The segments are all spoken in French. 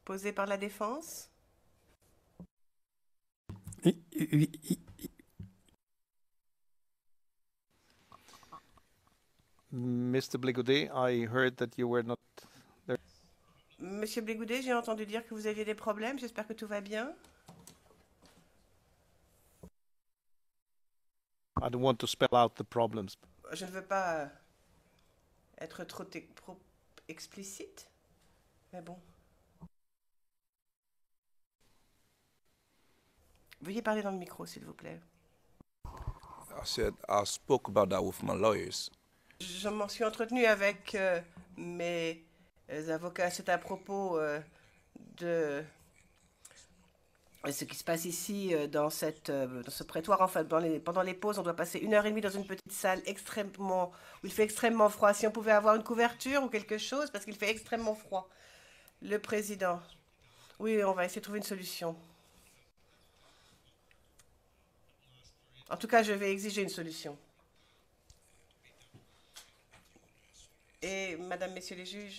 posées par la défense? Mr. Bligaudet, I heard that you were not there. Monsieur Blégoudet, j'ai entendu dire que vous aviez des problèmes. J'espère que tout va bien. I don't want to spell out the problems. Je ne veux pas être trop explicite, mais bon. Veuillez parler dans le micro, s'il vous plaît. I said I spoke about that with my lawyers. Je m'en suis entretenu avec mes avocats. C'est à propos de ce qui se passe ici dans ce prétoire. Enfin, pendant les pauses, on doit passer 1 heure et demie dans une petite salle où il fait extrêmement froid. Si on pouvait avoir une couverture ou quelque chose, parce qu'il fait extrêmement froid. Le président. Oui, on va essayer de trouver une solution. En tout cas, je vais exiger une solution. Et, Madame, Messieurs les juges,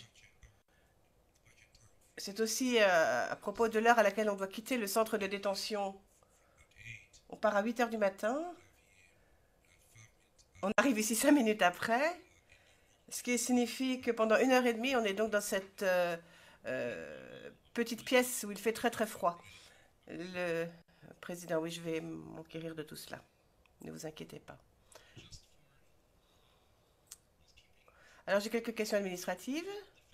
c'est aussi à propos de l'heure à laquelle on doit quitter le centre de détention. On part à 8 heures du matin. On arrive ici 5 minutes après. Ce qui signifie que pendant 1 heure et demie, on est donc dans cette petite pièce où il fait très très froid. Le président, oui, je vais m'enquérir de tout cela. Ne vous inquiétez pas. Alors, j'ai quelques questions administratives.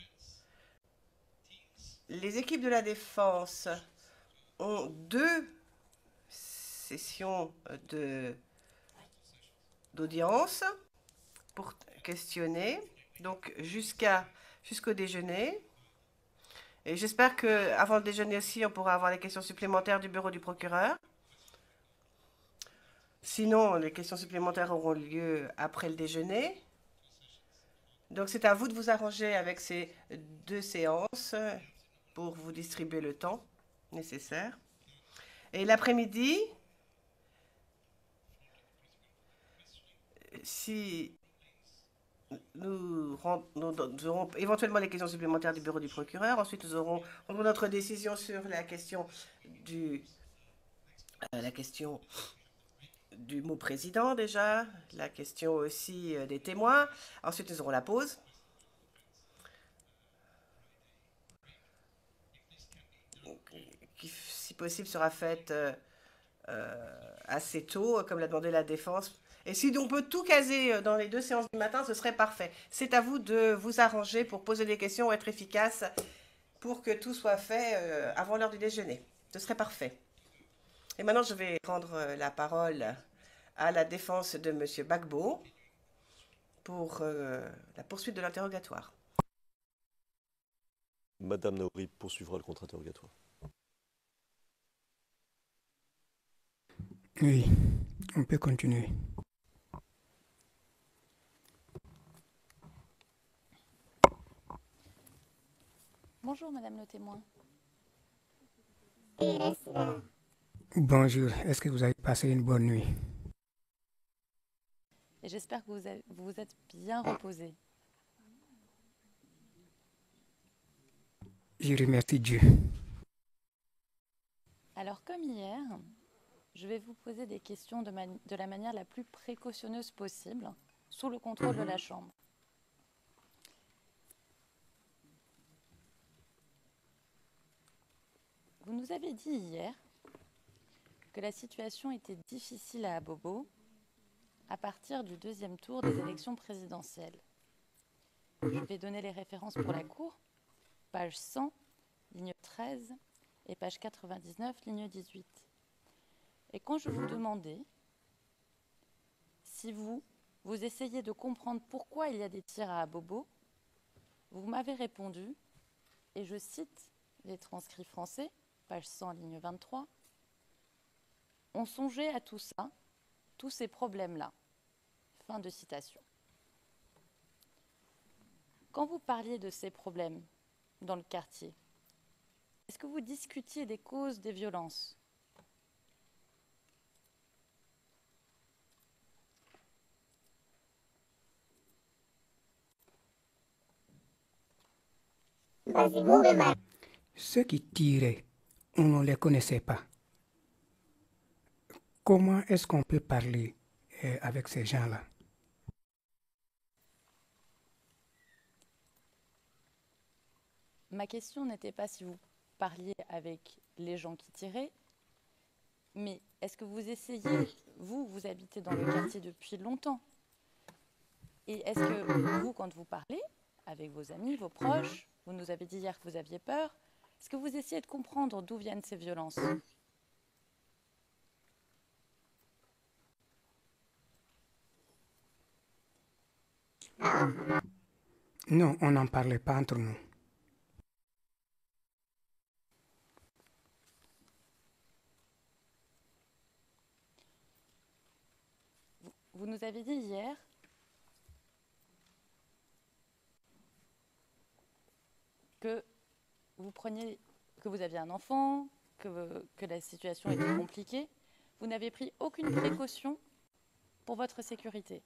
Les équipes de la défense ont 2 sessions d'audience pour questionner, donc jusqu'au déjeuner. Et j'espère qu'avant le déjeuner aussi, on pourra avoir les questions supplémentaires du bureau du procureur. Sinon, les questions supplémentaires auront lieu après le déjeuner. Donc, c'est à vous de vous arranger avec ces 2 séances pour vous distribuer le temps nécessaire. Et l'après-midi, si nous aurons éventuellement les questions supplémentaires du bureau du procureur, ensuite nous aurons notre décision sur la question du mot président déjà, la question aussi des témoins. Ensuite, nous aurons la pause. Qui, si possible, sera faite assez tôt, comme l'a demandé la défense. Et si on peut tout caser dans les 2 séances du matin, ce serait parfait. C'est à vous de vous arranger pour poser des questions, être efficace, pour que tout soit fait avant l'heure du déjeuner. Ce serait parfait. Et maintenant, je vais rendre la parole à la défense de M. Gbagbo pour la poursuite de l'interrogatoire. Madame Naouri poursuivra le contre-interrogatoire. Oui, on peut continuer. Bonjour, Madame le témoin. Bonjour, est-ce que vous avez passé une bonne nuit? Et j'espère que vous vous êtes bien reposé. Je remercie Dieu. Alors, comme hier, je vais vous poser des questions de la manière la plus précautionneuse possible, sous le contrôle de la Chambre. Vous nous avez dit hier que la situation était difficile à Abobo à partir du 2e tour des élections présidentielles. Je vais donner les références pour la Cour, page 100, ligne 13, et page 99, ligne 18. Et quand je vous demandais si vous essayez de comprendre pourquoi il y a des tirs à Abobo, vous m'avez répondu, et je cite les transcrits français, page 100, ligne 23, « On songeait à tout ça, tous ces problèmes-là. » Fin de citation. Quand vous parliez de ces problèmes dans le quartier, est-ce que vous discutiez des causes des violences ? Ceux qui tiraient, on ne les connaissait pas. Comment est-ce qu'on peut parler avec ces gens-là? Ma question n'était pas si vous parliez avec les gens qui tiraient, mais est-ce que vous essayez, vous habitez dans le quartier depuis longtemps, et est-ce que vous, quand vous parlez avec vos amis, vos proches, vous nous avez dit hier que vous aviez peur, est-ce que vous essayez de comprendre d'où viennent ces violences? Non, on n'en parlait pas entre nous. Vous nous avez dit hier que vous aviez un enfant, que la situation était compliquée. Vous n'avez pris aucune précaution pour votre sécurité.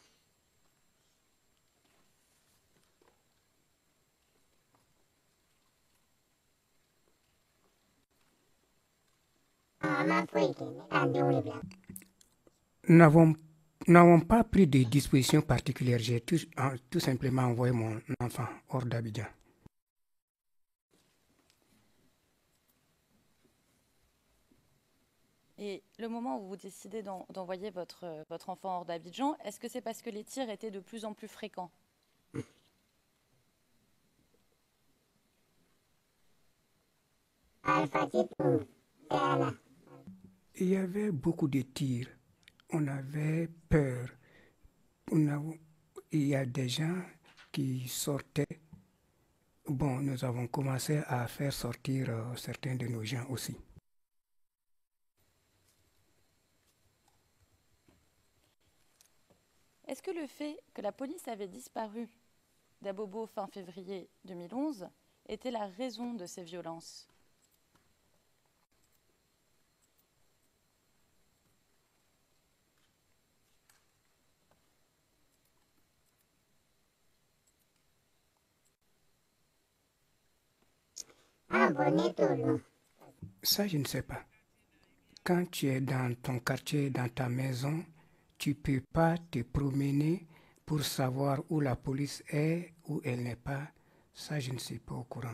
Nous n'avons pas pris de dispositions particulières. J'ai tout simplement envoyé mon enfant hors d'Abidjan. Et le moment où vous décidez d'envoyer votre enfant hors d'Abidjan, est-ce que c'est parce que les tirs étaient de plus en plus fréquents? Il y avait beaucoup de tirs. On avait peur. Il y a des gens qui sortaient. Bon, nous avons commencé à faire sortir certains de nos gens aussi. Est-ce que le fait que la police avait disparu d'Abobo fin février 2011 était la raison de ces violences? Ça, je ne sais pas. Quand tu es dans ton quartier, dans ta maison, tu ne peux pas te promener pour savoir où la police est, où elle n'est pas. Ça, je ne suis pas au courant.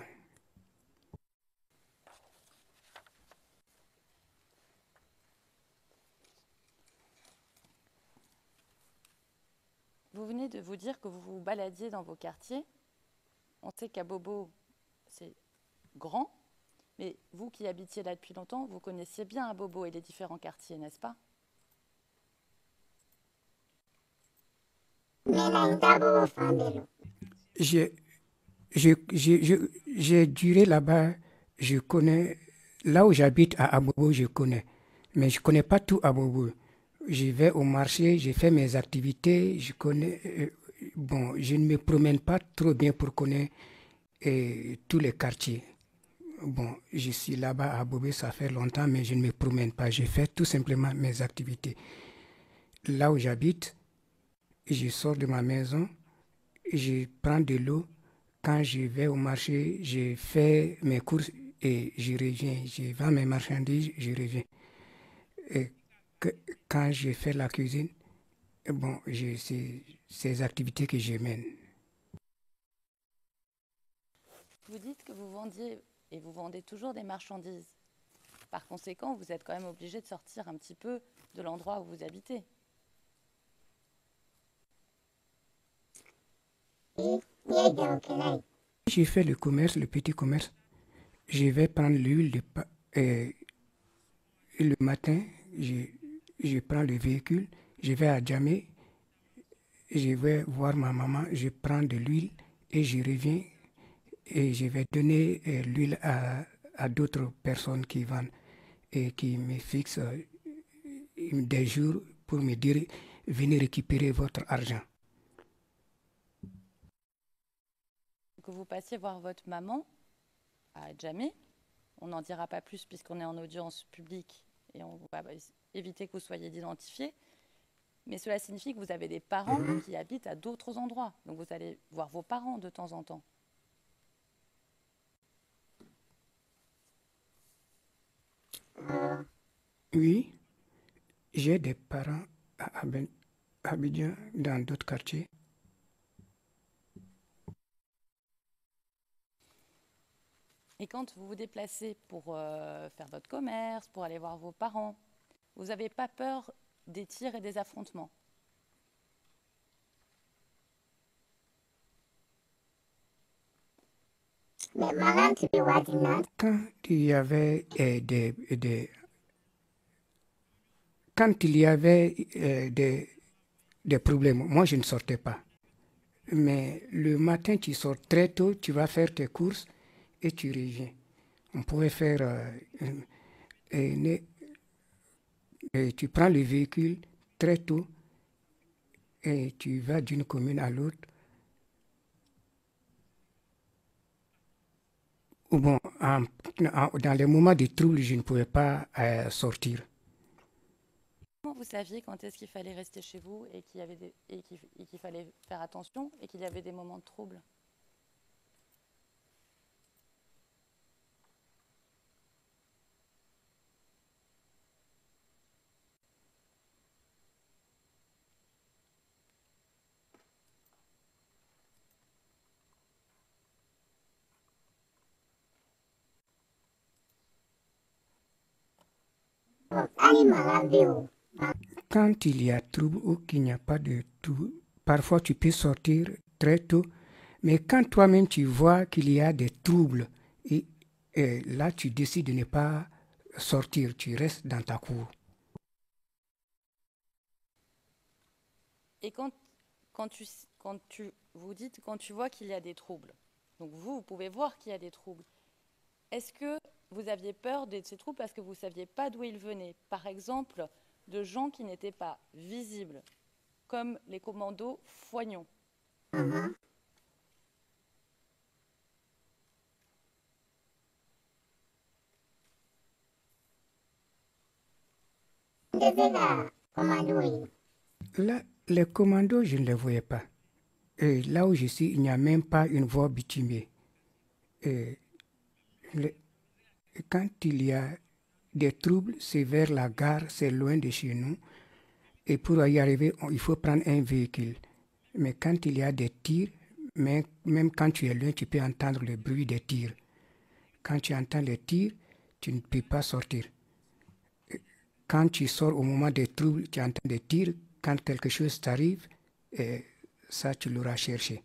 Vous venez de vous dire que vous vous baladiez dans vos quartiers. On sait qu'Abobo, c'est grand, mais vous qui habitiez là depuis longtemps, vous connaissiez bien Abobo et les différents quartiers, n'est-ce pas? J'ai duré là-bas, je connais, là où j'habite à Abobo, je connais, mais je ne connais pas tout Abobo. Je vais au marché, je fais mes activités, je connais, bon, je ne me promène pas trop bien pour connaître tous les quartiers. Bon, je suis là-bas à Abobo, ça fait longtemps, mais je ne me promène pas, je fais tout simplement mes activités. Là où j'habite, je sors de ma maison, je prends de l'eau. Quand je vais au marché, je fais mes courses et je reviens. Je vends mes marchandises, je reviens. Et quand je fais la cuisine, bon, c'est ces activités que je mène. Vous dites que vous vendiez et vous vendez toujours des marchandises. Par conséquent, vous êtes quand même obligé de sortir un petit peu de l'endroit où vous habitez. J'ai fait le commerce, le petit commerce. Je vais prendre l'huile le matin, je prends le véhicule, je vais à Djamé, je vais voir ma maman, je prends de l'huile et je reviens et je vais donner l'huile à d'autres personnes qui vendent et qui me fixent des jours pour me dire venez récupérer votre argent. Que vous passiez voir votre maman à Djamé, on n'en dira pas plus puisqu'on est en audience publique et on va éviter que vous soyez identifiés. Mais cela signifie que vous avez des parents qui habitent à d'autres endroits. Donc vous allez voir vos parents de temps en temps. Oui, j'ai des parents à Abidjan, dans d'autres quartiers. Et quand vous vous déplacez pour faire votre commerce, pour aller voir vos parents, vous n'avez pas peur des tirs et des affrontements? Quand il y avait quand il y avait des problèmes, moi je ne sortais pas. Mais le matin, tu sors très tôt, tu vas faire tes courses et tu reviens. On pouvait faire... et tu prends le véhicule très tôt et tu vas d'une commune à l'autre. Ou bon, dans les moments de trouble, je ne pouvais pas sortir. Comment vous saviez quand est-ce qu'il fallait rester chez vous et qu'il fallait faire attention et qu'il y avait des moments de trouble? Quand il y a trouble ou qu'il n'y a pas de trouble, parfois tu peux sortir très tôt, mais quand toi-même tu vois qu'il y a des troubles, et là tu décides de ne pas sortir, tu restes dans ta cour. Et quand tu vois qu'il y a des troubles, donc vous pouvez voir qu'il y a des troubles, est-ce que vous aviez peur de ces troubles parce que vous ne saviez pas d'où ils venaient? Par exemple, de gens qui n'étaient pas visibles, comme les commandos Foignon. Là, les commandos, je ne les voyais pas. Et là où je suis, il n'y a même pas une voie bitumée. Et quand il y a des troubles, c'est vers la gare, c'est loin de chez nous. Et pour y arriver, il faut prendre un véhicule. Mais quand il y a des tirs, même quand tu es loin, tu peux entendre le bruit des tirs. Quand tu entends les tirs, tu ne peux pas sortir. Quand tu sors au moment des troubles, tu entends des tirs. Quand quelque chose t'arrive, ça, tu l'auras cherché.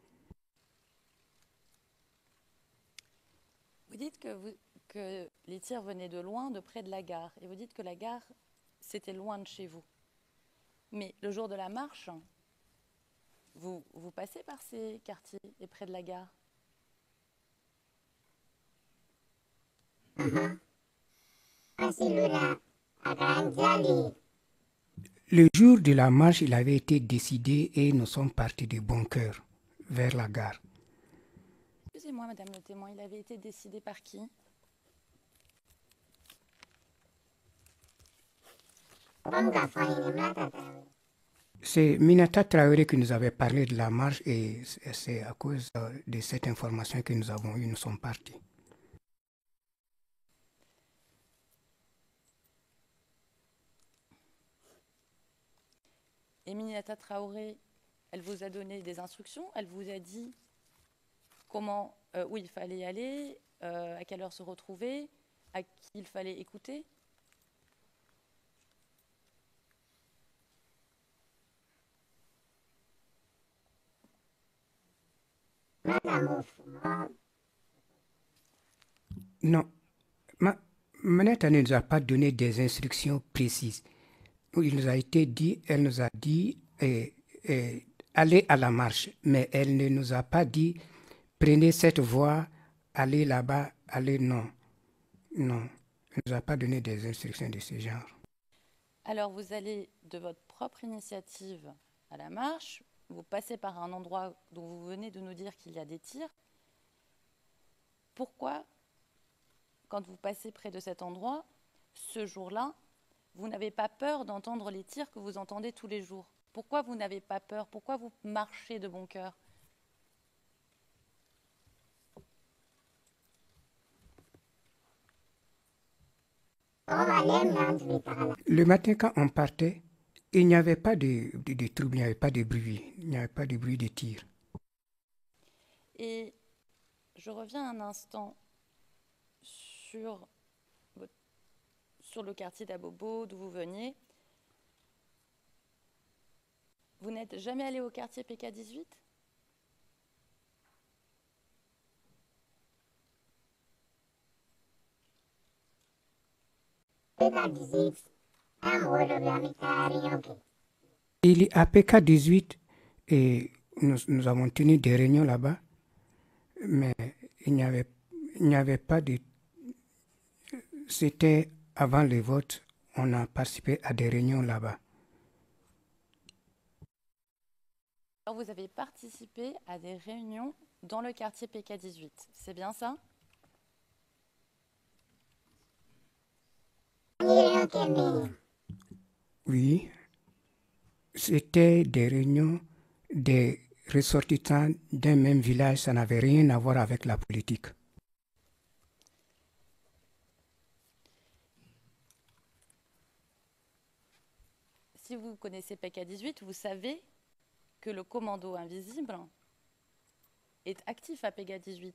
Vous dites que les tirs venaient de loin, de près de la gare. Et vous dites que la gare, c'était loin de chez vous. Mais le jour de la marche, vous passez par ces quartiers et près de la gare? Le jour de la marche, il avait été décidé et nous sommes partis de bon cœur vers la gare. Excusez-moi, Madame le témoin, il avait été décidé par qui? C'est Minata Traoré qui nous avait parlé de la marche et c'est à cause de cette information que nous avons eue, nous sommes partis. Et Minata Traoré, elle vous a donné des instructions? Elle vous a dit comment, où il fallait y aller, à quelle heure se retrouver, à qui il fallait écouter? Non, Manette ne nous a pas donné des instructions précises. Il nous a été dit, elle nous a dit allez à la marche, mais elle ne nous a pas dit prenez cette voie, allez là-bas, allez non. Non, elle ne nous a pas donné des instructions de ce genre. Alors vous allez de votre propre initiative à la marche, vous passez par un endroit dont vous venez de nous dire qu'il y a des tirs. Pourquoi, quand vous passez près de cet endroit, ce jour-là, vous n'avez pas peur d'entendre les tirs que vous entendez tous les jours? Pourquoi vous n'avez pas peur? Pourquoi vous marchez de bon cœur? Le matin, quand on partait, il n'y avait pas de trouble, il n'y avait pas de bruit, il n'y avait pas de bruit de tir. Et je reviens un instant sur le quartier d'Abobo, d'où vous veniez. Vous n'êtes jamais allé au quartier PK18 ? Il est à PK18 et nous avons tenu des réunions là-bas, mais il n'y avait pas de... C'était avant le vote, on a participé à des réunions là-bas. Alors vous avez participé à des réunions dans le quartier PK18, c'est bien ça ? Oui, c'était des réunions des ressortissants d'un même village, ça n'avait rien à voir avec la politique. Si vous connaissez PK18, vous savez que le commando invisible est actif à PK18.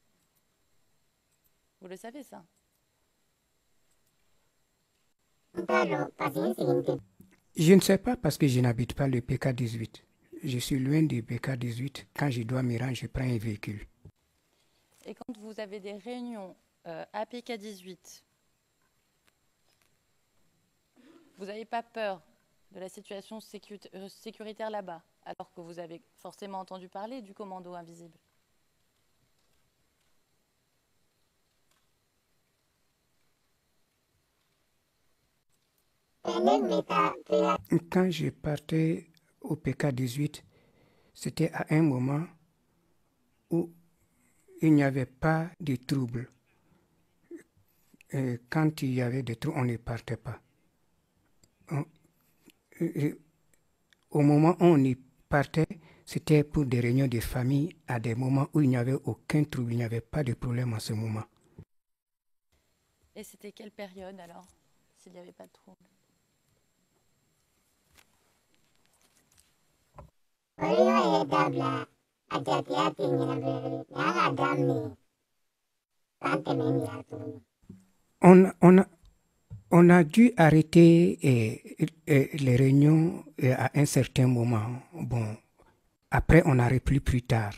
Vous le savez ça ? Je ne sais pas parce que je n'habite pas le PK18. Je suis loin du PK18. Quand je dois me rendre, je prends un véhicule. Et quand vous avez des réunions à PK18, vous n'avez pas peur de la situation sécuritaire là-bas, alors que vous avez forcément entendu parler du commando invisible ? Quand je partais au PK18, c'était à un moment où il n'y avait pas de trouble. Et quand il y avait des troubles, on ne partait pas. Au moment où on y partait, c'était pour des réunions de famille à des moments où il n'y avait aucun trouble, il n'y avait pas de problème en ce moment. Et c'était quelle période alors, s'il n'y avait pas de trouble ? On a dû arrêter les réunions à un certain moment. Bon, après, on a repris plus tard.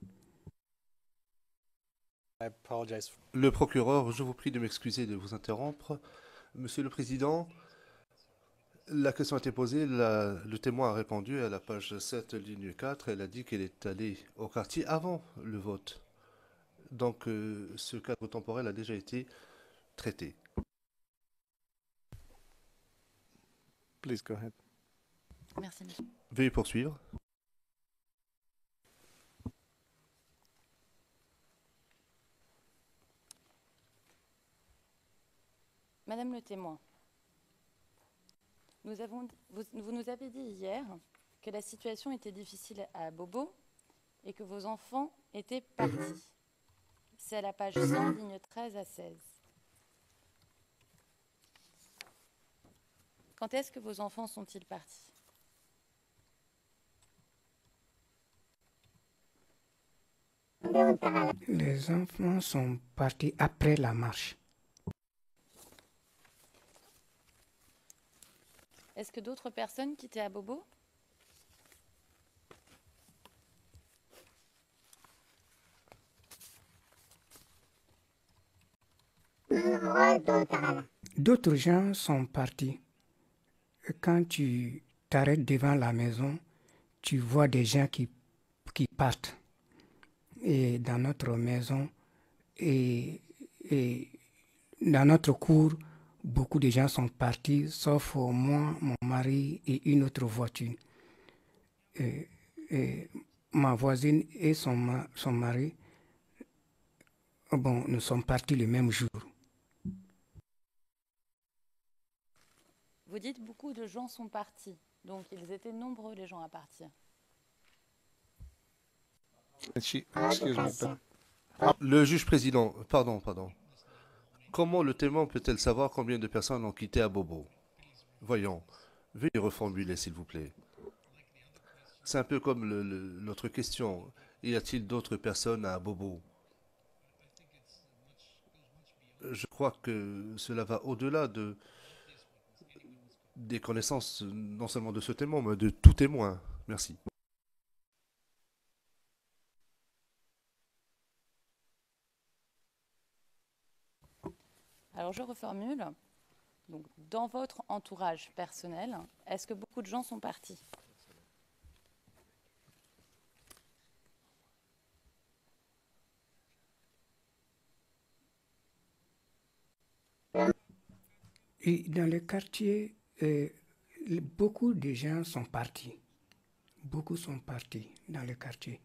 Le procureur, je vous prie de m'excuser de vous interrompre. Monsieur le Président, la question a été posée, le témoin a répondu à la page 7, ligne 4. Elle a dit qu'elle est allée au quartier avant le vote. Donc, ce cadre temporel a déjà été traité. Please go ahead. Merci, monsieur. Veuillez poursuivre. Madame le témoin, vous nous avez dit hier que la situation était difficile à Bobo et que vos enfants étaient partis. C'est à la page 100, ligne 13 à 16. Quand est-ce que vos enfants sont-ils partis ? Les enfants sont partis après la marche. Est-ce que d'autres personnes quittaient à Bobo ? D'autres gens sont partis. Quand tu t'arrêtes devant la maison, tu vois des gens qui partent. Et dans notre maison et dans notre cour, beaucoup de gens sont partis, sauf moi, mon mari et une autre voiture. Et ma voisine et son mari, bon, nous sommes partis le même jour. Vous dites beaucoup de gens sont partis, donc ils étaient nombreux les gens à partir. Excuse me, but Le juge président, pardon. Comment le témoin peut-elle savoir combien de personnes ont quitté Abobo? Voyons, veuillez reformuler, s'il vous plaît. C'est un peu comme l'autre question. Y a-t-il d'autres personnes à Abobo? Je crois que cela va au-delà des connaissances, non seulement de ce témoin, mais de tout témoin. Merci. Alors je reformule. Donc, dans votre entourage personnel, est-ce que beaucoup de gens sont partis? Et dans le quartier, beaucoup de gens sont partis. Beaucoup sont partis dans le quartier.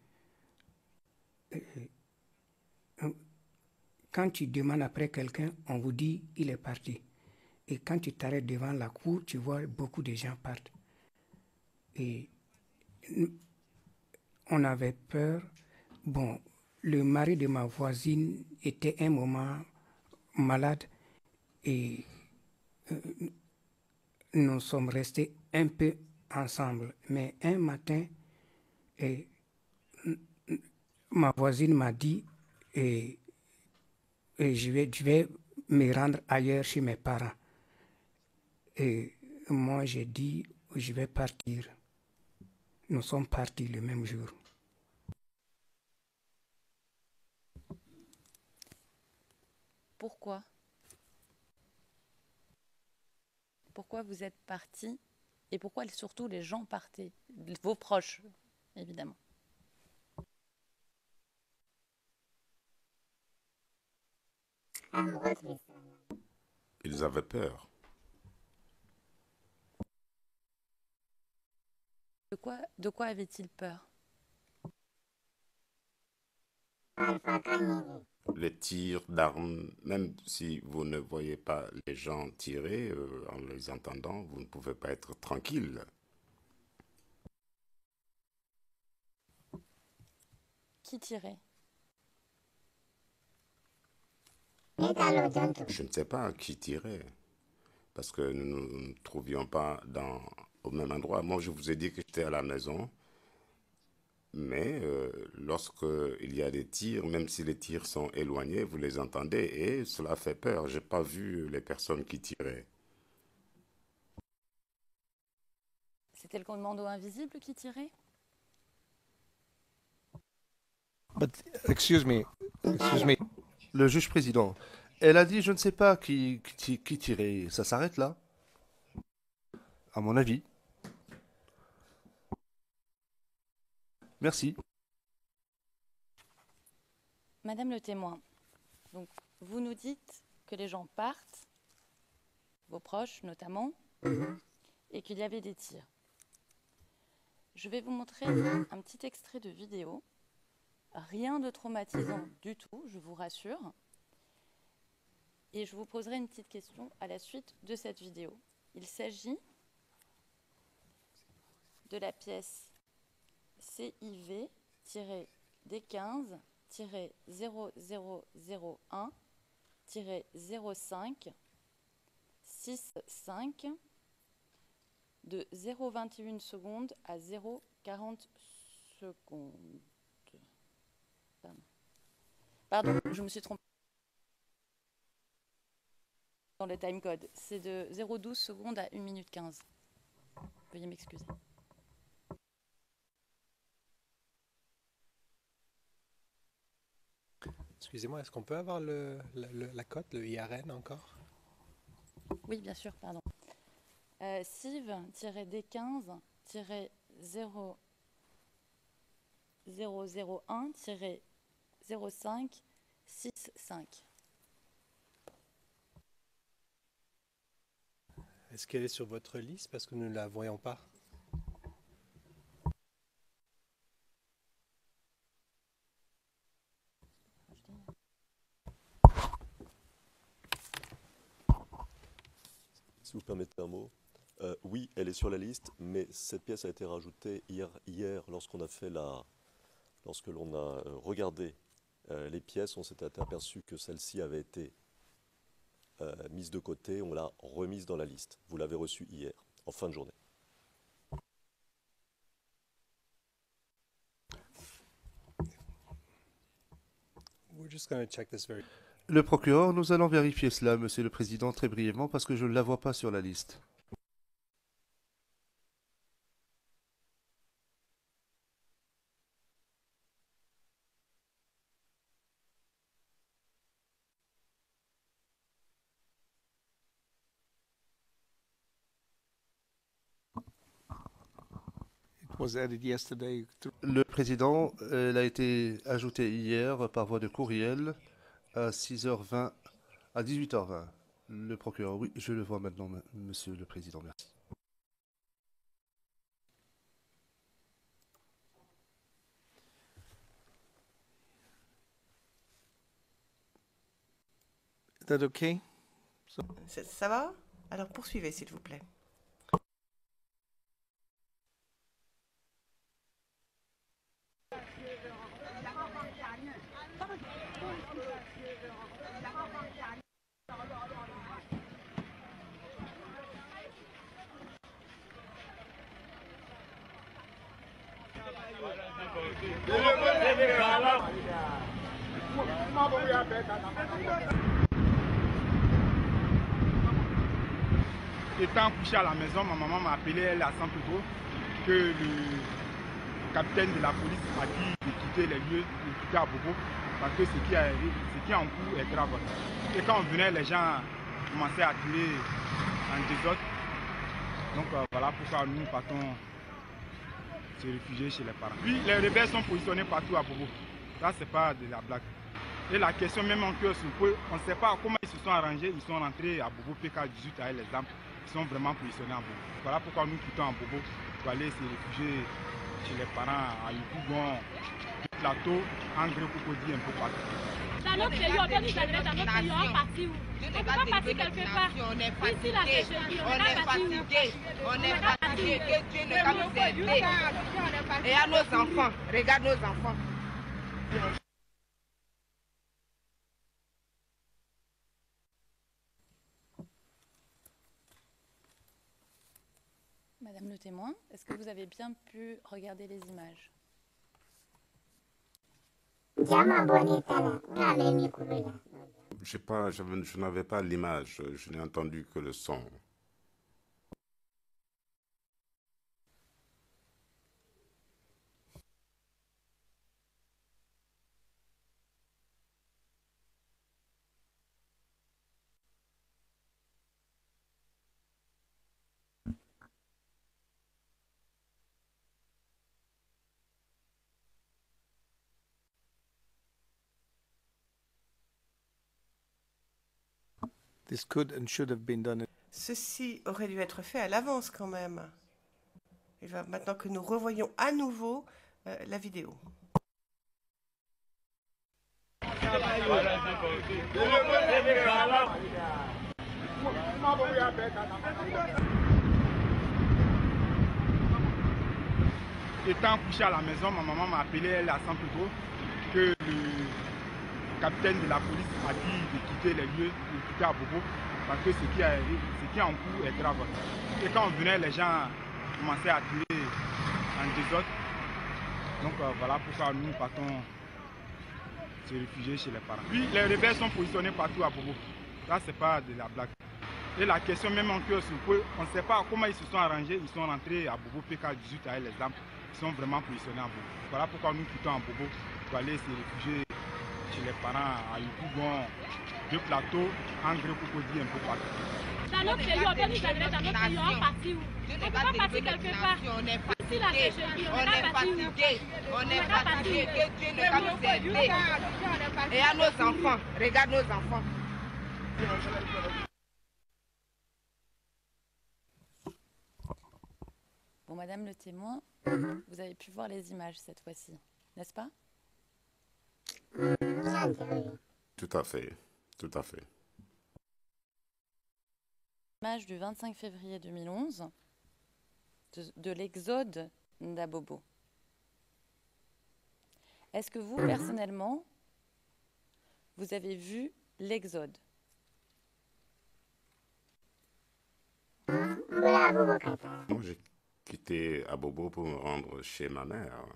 Quand tu demandes après quelqu'un, on vous dit il est parti. Et quand tu t'arrêtes devant la cour, tu vois beaucoup de gens partent. Et on avait peur. Bon, le mari de ma voisine était un moment malade et nous sommes restés un peu ensemble. Mais un matin, ma voisine m'a dit je vais me rendre ailleurs chez mes parents. Et moi, j'ai dit, je vais partir. Nous sommes partis le même jour. Pourquoi? Pourquoi vous êtes partis? Et pourquoi surtout les gens partaient? Vos proches, évidemment. Ils avaient peur. De quoi avaient-ils peur? Les tirs d'armes, même si vous ne voyez pas les gens tirer, en les entendant, vous ne pouvez pas être tranquille. Qui tirait? Je ne sais pas qui tirait, parce que nous ne nous trouvions pas au même endroit. Moi, je vous ai dit que j'étais à la maison, mais lorsqu'il y a des tirs, même si les tirs sont éloignés, vous les entendez et cela fait peur. Je n'ai pas vu les personnes qui tiraient. C'était le commando invisible qui tirait? But excuse me. Le juge président, elle a dit je ne sais pas qui tirait. Ça s'arrête là? À mon avis. Merci. Madame le témoin, donc vous nous dites que les gens partent, vos proches notamment, et qu'il y avait des tirs. Je vais vous montrer un petit extrait de vidéo. Rien de traumatisant du tout, je vous rassure. Et je vous poserai une petite question à la suite de cette vidéo. Il s'agit de la pièce CIV-D15-0001-05-65 de 0,21 secondes à 0,40 secondes. Pardon, je me suis trompée dans le timecode. C'est de 0,12 secondes à 1 minute 15. Veuillez m'excuser. Excusez-moi, est-ce qu'on peut avoir la cote, le IRN encore? Oui, bien sûr, pardon. CIV-D15-0001-0565. Est-ce qu'elle est sur votre liste parce que nous ne la voyons pas? Si vous permettez un mot. Oui, elle est sur la liste, mais cette pièce a été rajoutée hier lorsque l'on a regardé les pièces, on s'était aperçu que celle-ci avait été mise de côté, on l'a remise dans la liste. Vous l'avez reçue hier, en fin de journée. Le procureur, nous allons vérifier cela, Monsieur le Président, très brièvement, parce que je ne la vois pas sur la liste. It was added yesterday. Le Président, elle a été ajoutée hier par voie de courriel à 6h20, à 18h20. Le procureur, oui, je le vois maintenant, Monsieur le Président, merci. Is that okay? Ça va? Alors poursuivez, s'il vous plaît. Étant couché à la maison, ma maman m'a appelé, elle à Saint-Pedro, que le capitaine de la police a dit de quitter les lieux, de quitter Abobo, parce que ce qui est en cours est grave. Et quand on venait, les gens commençaient à tirer en désordre. Donc voilà pourquoi nous partons se réfugier chez les parents. Puis les rebelles sont positionnés partout à Bobo. Ça, c'est pas de la blague. Et la question même en cœur se pose, on ne sait pas comment ils se sont arrangés. Ils sont rentrés à Bobo PK18 avec les armes. Ils sont vraiment positionnés à Bobo. Voilà pourquoi nous quittons à Bobo pour aller se réfugier chez les parents à Yukougon, Plateau, Angré, Cocody, un peu partout. Dans notre pays, on doit nous adresser dans notre pays, on est parti où? On ne peut pas partir quelque part. Ici, la CGI, on est fatigué. On est fatigué. Que Dieu ne va nous aider. Et à nos enfants, regarde nos enfants. Madame le témoin, est-ce que vous avez bien pu regarder les images? Je n'avais pas l'image, je n'ai entendu que le son. This could and should have been done. Ceci aurait dû être fait à l'avance quand même. Il va maintenant que nous revoyons à nouveau la vidéo. Étant couché à la maison, ma maman m'a appelé, elle à Saint-Pedro, que le capitaine de la police a dit de quitter les lieux, de quitter Abobo, parce que ce qui est en cours est grave. Et quand on venait, les gens commençaient à tirer en désordre. Donc voilà pourquoi nous partons se réfugier chez les parents. Puis les rebelles sont positionnés partout à Bobo. Ça, c'est pas de la blague. Et la question même en cœur se pose, on ne sait pas comment ils se sont arrangés. Ils sont rentrés à Bobo PK18 avec les armes. Ils sont vraiment positionnés à Bobo. Voilà pourquoi nous quittons à Bobo pour aller se réfugier chez les parents à Yukougon, de Plateau, Angré, Cocody, un peu partout. Dans notre pays, on doit nous adresser dans notre pays, on est parti où? On ne peut pas partir quelque part. Ici, la CGI, on est fatigué. On est fatigué. Que Dieu ne va nous aider. Et à nos enfants, regarde nos enfants. Bon, Madame le témoin, vous avez pu voir les images cette fois-ci, n'est-ce pas? Tout à fait, tout à fait. Image du 25 février 2011 de l'exode d'Abobo. Est-ce que vous, personnellement, vous avez vu l'exode? Moi, j'ai quitté Abobo pour me rendre chez ma mère.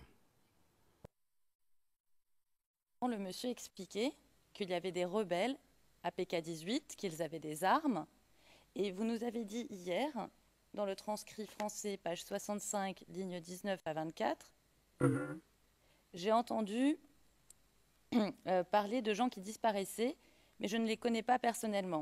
Le monsieur expliquait qu'il y avait des rebelles à PK-18, qu'ils avaient des armes. Et vous nous avez dit hier, dans le transcrit français, page 65, lignes 19 à 24, j'ai entendu parler de gens qui disparaissaient, mais je ne les connais pas personnellement.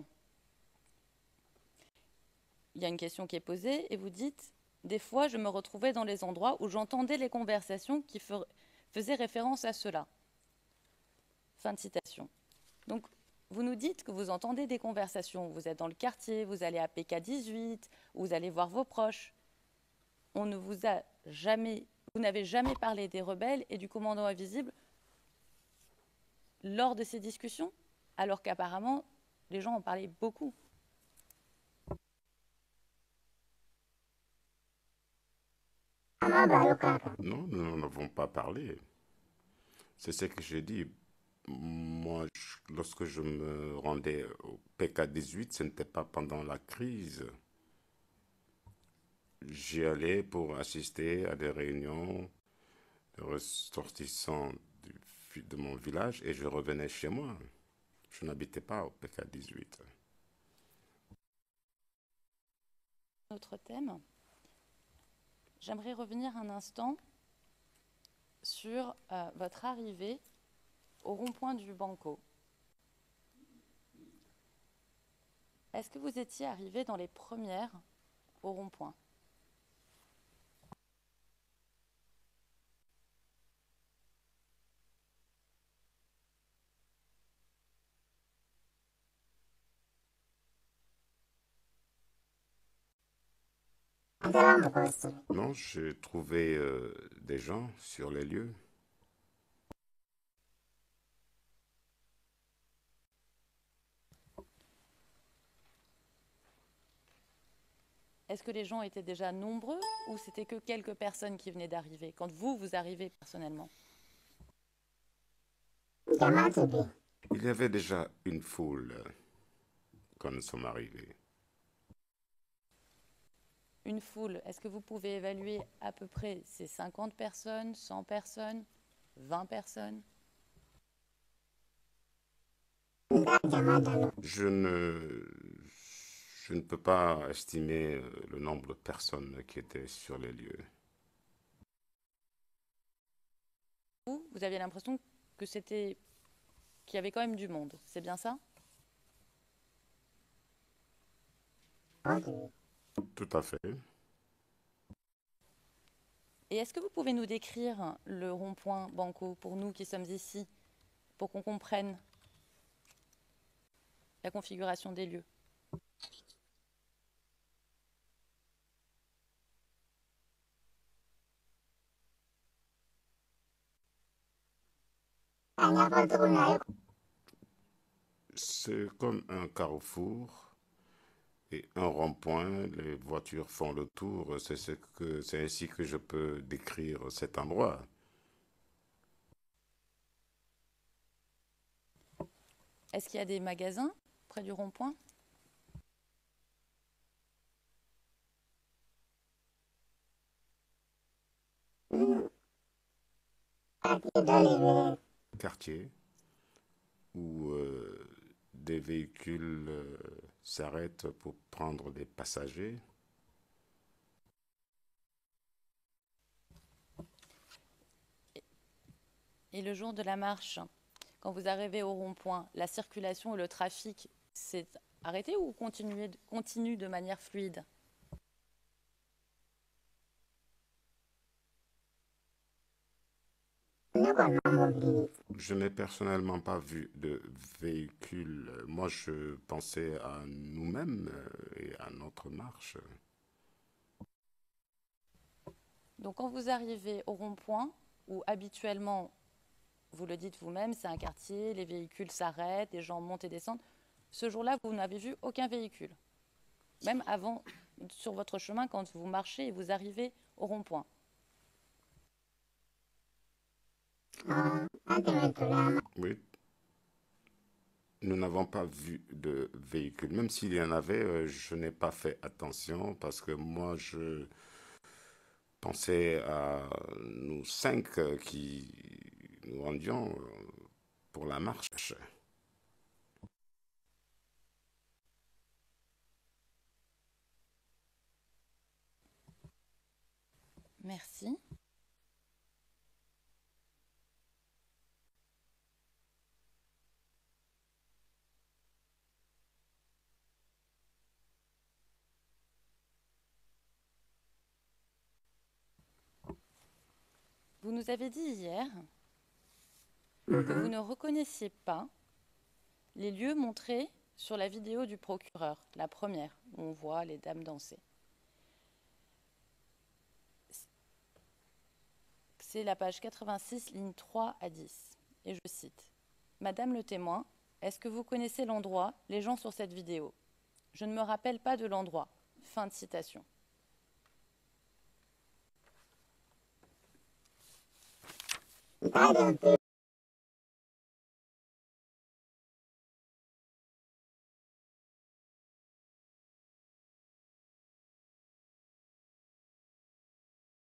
Il y a une question qui est posée et vous dites « Des fois, je me retrouvais dans les endroits où j'entendais les conversations qui faisaient référence à cela. » Fin de citation. Donc, vous nous dites que vous entendez des conversations. Vous êtes dans le quartier, vous allez à PK-18, vous allez voir vos proches. On ne vous a jamais, vous n'avez jamais parlé des rebelles et du commandant invisible lors de ces discussions, alors qu'apparemment, les gens en parlaient beaucoup. Non, nous n'en avons pas parlé. C'est ce que j'ai dit. Moi, lorsque je me rendais au PK-18, ce n'était pas pendant la crise. J'y allais pour assister à des réunions de ressortissants de mon village et je revenais chez moi. Je n'habitais pas au PK-18. Autre thème. J'aimerais revenir un instant sur votre arrivée au rond-point du Banco. Est-ce que vous étiez arrivé dans les premières au rond-point? Non, j'ai trouvé des gens sur les lieux. Est-ce que les gens étaient déjà nombreux ou c'était que quelques personnes qui venaient d'arriver, quand vous arrivez personnellement? Il y avait déjà une foule quand nous sommes arrivés. Une foule, est-ce que vous pouvez évaluer à peu près ces 50 personnes, 100 personnes, 20 personnes? Je ne peux pas estimer le nombre de personnes qui étaient sur les lieux. Vous aviez l'impression que qu'il y avait quand même du monde, c'est bien ça? Tout à fait. Et est-ce que vous pouvez nous décrire le rond-point Banco pour nous qui sommes ici, pour qu'on comprenne la configuration des lieux? C'est comme un carrefour et un rond-point. Les voitures font le tour. C'est ainsi que je peux décrire cet endroit. Est-ce qu'il y a des magasins près du rond-point? Quartier où des véhicules s'arrêtent pour prendre des passagers. Et le jour de la marche, quand vous arrivez au rond-point, la circulation et le trafic s'est arrêté ou continue de manière fluide? Je n'ai personnellement pas vu de véhicule. Moi, je pensais à nous-mêmes et à notre marche. Donc, quand vous arrivez au rond-point, où habituellement, vous le dites vous-même, c'est un quartier, les véhicules s'arrêtent, les gens montent et descendent, ce jour-là, vous n'avez vu aucun véhicule. Même avant, sur votre chemin, quand vous marchez et vous arrivez au rond-point. Oui. nous n'avons pas vu de véhicule. Même s'il y en avait, je n'ai pas fait attention parce que moi, je pensais à nous 5 qui nous rendions pour la marche. Merci. Vous nous avez dit hier que vous ne reconnaissiez pas les lieux montrés sur la vidéo du procureur, la première, où on voit les dames danser. C'est la page 86, lignes 3 à 10. Et je cite. « Madame le témoin, est-ce que vous connaissez l'endroit, les gens sur cette vidéo? Je ne me rappelle pas de l'endroit. » Fin de citation.